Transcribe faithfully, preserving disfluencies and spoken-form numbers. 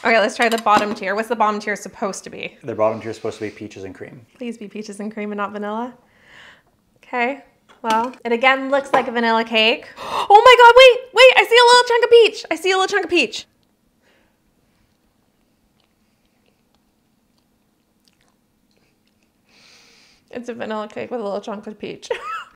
Okay, let's try the bottom tier. What's the bottom tier supposed to be? The bottom tier is supposed to be peaches and cream. Please be peaches and cream and not vanilla. Okay, well, it again looks like a vanilla cake. Oh my God, wait, wait, I see a little chunk of peach. I see a little chunk of peach. It's a vanilla cake with a little chunk of peach.